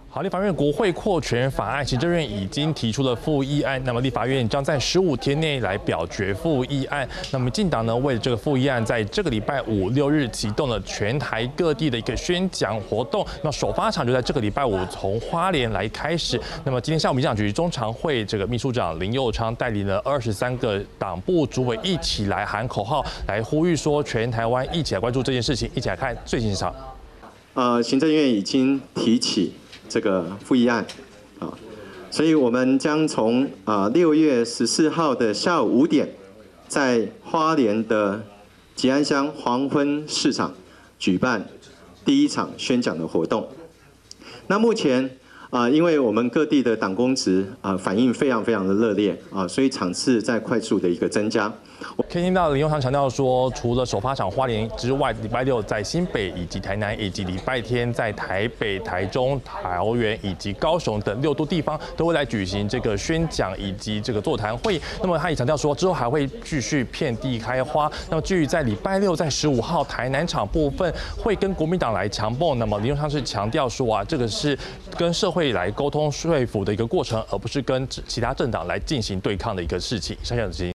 好，立法院国会扩权法案，行政院已经提出了复议案，那么立法院将在15天内来表决复议案。那么民进党呢，为了这个复议案，在这个礼拜5、6日启动了全台各地的一个宣讲活动。那首发场就在这个礼拜5从花莲来开始。那么今天下午，民进党局中常会这个秘书长林右昌带领了23个党部主委一起来喊口号，来呼吁说全台湾一起来关注这件事情，一起来看最新场。 行政院已经提起这个复议案，所以我们将从6月14号的下午5点，在花莲的吉安乡黄昏市场举办第一场宣讲的活动。那目前因为我们各地的党公职反应非常的热烈所以场次在快速的一个增加。 可以听到林右昌强调说，除了首发场花莲之外，礼拜6在新北以及台南，以及礼拜天在台北、台中、桃园以及高雄等6都地方都会来举行这个宣讲以及这个座谈会。那么他也强调说，之后还会继续遍地开花。那么至于在礼拜6在15号台南场部分会跟国民党来强蹦，那么林右昌是强调说这个是跟社会来沟通说服的一个过程，而不是跟其他政党来进行对抗的一个事情。以上